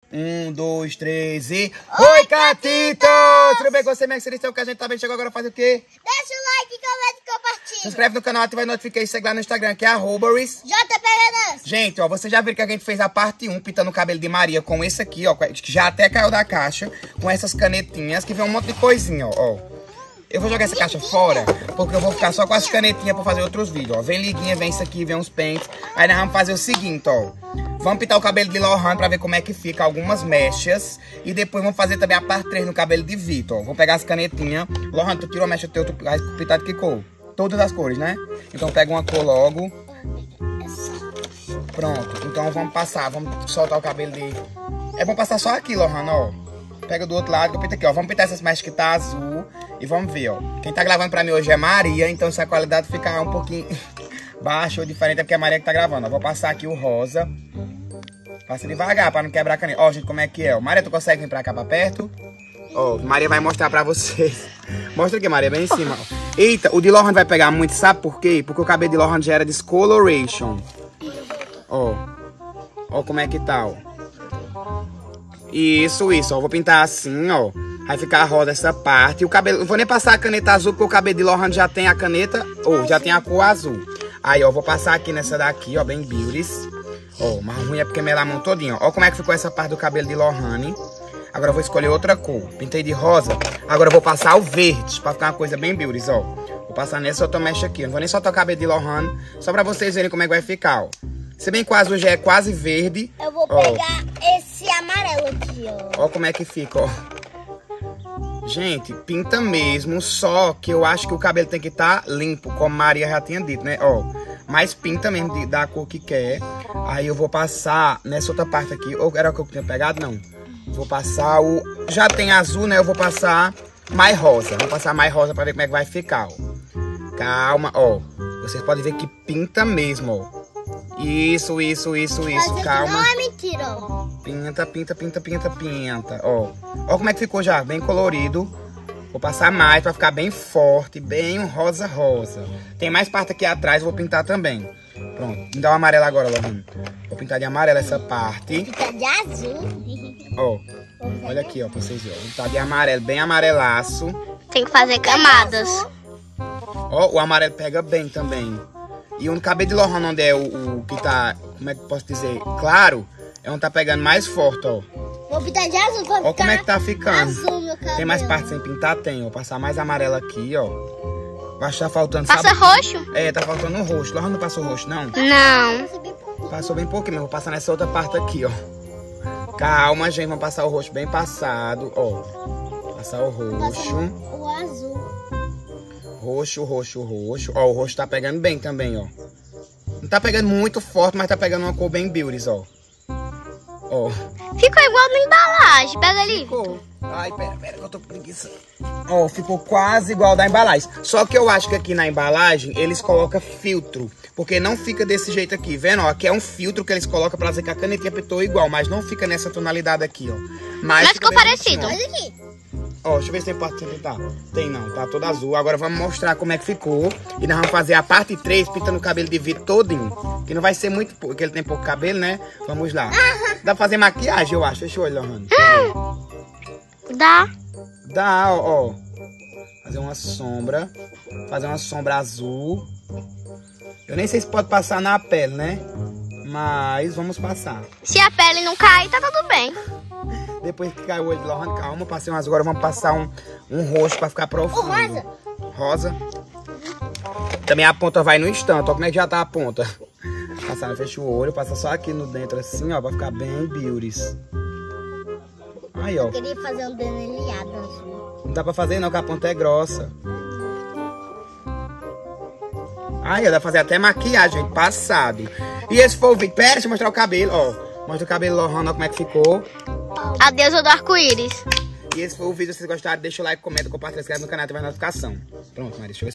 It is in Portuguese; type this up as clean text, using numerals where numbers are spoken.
1, 2, 3 e... Oi, Catito! Tudo bem com você, minha querida? Que a gente tá bem, chegou agora, faz o quê? Deixa o like, comenta e compartilha. Se inscreve no canal, ativa a notificação e segue lá no Instagram, que é @JP. Gente, ó, vocês já viram que a gente fez a parte 1, pintando o cabelo de Maria com esse aqui, ó, que já até caiu da caixa, com essas canetinhas, que vem um monte de coisinha, ó. Eu vou jogar essa caixa fora, porque eu vou ficar só com as canetinhas pra fazer outros vídeos, ó. Vem liguinha, vem isso aqui, vem uns pentes. Aí nós vamos fazer o seguinte, ó. Vamos pintar o cabelo de Lohan pra ver como é que fica, algumas mechas. E depois vamos fazer também a parte 3 no cabelo de Vitor, ó. Vou pegar as canetinhas. Lohan, tu tirou a mecha teu, tu vai pintar de que cor? Todas as cores, né? Então pega uma cor logo. Pronto, então vamos passar, vamos soltar o cabelo de... É bom passar só aqui, Lohan, ó. Pega do outro lado que eu pinto aqui, ó. Vamos pintar essas mechas que tá azul. E vamos ver, ó. Quem tá gravando pra mim hoje é Maria, então se a qualidade ficar um pouquinho baixa ou diferente é porque é a Maria que tá gravando, ó. Vou passar aqui o rosa. Passa devagar pra não quebrar a caneta. Ó, gente, como é que é, ó. Maria, tu consegue vir pra cá, pra perto? Ó, Maria vai mostrar pra vocês. Mostra aqui, Maria, bem em cima, ó. Eita, o de Lohan vai pegar muito, sabe por quê? Porque o cabelo de Lohan já era discoloration. Ó. Ó como é que tá, ó. Isso, ó. Vou pintar assim, ó. Vai ficar rosa essa parte. E o cabelo... Não vou nem passar a caneta azul, porque o cabelo de Lohan já tem a caneta... Ou, já tem a cor azul. Aí, ó, vou passar aqui nessa daqui, ó, bem beauties. Ó, mas ruim é porque melamão todinho, ó. Ó como é que ficou essa parte do cabelo de Lohan. Agora eu vou escolher outra cor. Pintei de rosa. Agora eu vou passar o verde, pra ficar uma coisa bem beauties, ó. Vou passar nessa outra mecha aqui. Não vou nem soltar o cabelo de Lohan, só pra vocês verem como é que vai ficar, ó. Se bem que o azul já é quase verde. Eu vou pegar esse amarelo aqui, ó. Ó como é que fica, ó. Gente, pinta mesmo, só que eu acho que o cabelo tem que estar limpo, como Maria já tinha dito, né? Ó, mas pinta mesmo da cor que quer. Aí eu vou passar nessa outra parte aqui. Ou era o que eu tinha pegado? Não. Vou passar o... Já tem azul, né? Eu vou passar mais rosa. Vou passar mais rosa pra ver como é que vai ficar, ó. Calma, ó. Vocês podem ver que pinta mesmo, ó. Isso, calma. Não é mentira, ó. Pinta, ó. Ó como é que ficou já, bem colorido. Vou passar mais pra ficar bem forte, bem um rosa. Tem mais parte aqui atrás, vou pintar também. Pronto, me dá o amarelo agora, Lohan. Vou pintar de amarelo essa parte. Pintar de azul. Ó, olha aqui, ó, pra vocês verem. Vou pintar de amarelo, bem amarelaço. Tem que fazer camadas. Ó, o amarelo pega bem também. E o cabelo de Lohan, onde é o que tá, como é que eu posso dizer, claro, é onde tá pegando mais forte, ó. Vou pintar de azul pra ficar. Ó como é que tá ficando. Azul, meu cabelo. Tem mais parte sem pintar? Tem. Vou passar mais amarelo aqui, ó. Eu acho que tá faltando, Passa sabe? roxo? É, tá faltando um roxo. Lohan não passou roxo, não? Não. Passou bem pouquinho, mas vou passar nessa outra parte aqui, ó. Calma, gente, vamos passar o roxo bem passado, ó. Passar o roxo. O azul. Roxo. Ó, o roxo tá pegando bem também, ó. Não tá pegando muito forte, mas tá pegando uma cor bem beauties, ó. Ó. Ficou igual na embalagem. Pega ali. Ficou. Ai, pera, que eu tô com preguiça. Ó, ficou quase igual da embalagem. Só que eu acho que aqui na embalagem eles colocam filtro. Porque não fica desse jeito aqui, vendo? Ó, aqui é um filtro que eles colocam pra dizer que a canetinha pintou igual, mas não fica nessa tonalidade aqui, ó. Mas ficou parecido. Olha aqui. Ó, deixa eu ver se tem parte que tá. Tem não, tá todo azul. Agora vamos mostrar como é que ficou. E nós vamos fazer a parte 3, pintando o cabelo de Vitor todinho. Que não vai ser muito, porque ele tem pouco cabelo, né? Vamos lá. Dá pra fazer maquiagem, eu acho. Deixa eu olhar, Lohan. Dá. Dá, ó. Fazer uma sombra. Fazer uma sombra azul. Eu nem sei se pode passar na pele, né? Mas vamos passar. Se a pele não cair, tá tudo bem. Depois que cai o olho de Lohan, calma, passei um azul. Agora vamos passar um roxo pra ficar profundo. Rosa. Rosa. Também a ponta vai no instante, ó como é que já tá a ponta. Passar, fecha o olho, passa só aqui no dentro assim, ó, pra ficar bem beauties. Aí, ó. Eu queria fazer um delineado azul. Não dá pra fazer não, que a ponta é grossa. Aí, ó, dá pra fazer até maquiagem, passado. E esse foi o vídeo. Pera, deixa eu mostrar o cabelo, ó. Mostra o cabelo Lohan, ó, como é que ficou. A deusa do arco-íris. E esse foi o vídeo. Se vocês gostaram, deixa o like, comenta, compartilha, se inscreve no canal e ativa a notificação. Pronto, Maria, deixa eu ver.